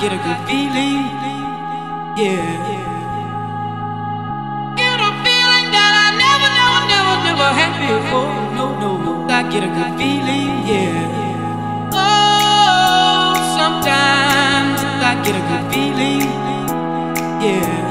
get a good feeling, yeah. Get a feeling that I never had before. No, no, no, I get a good feeling, yeah. Oh, sometimes I get a good feeling, yeah.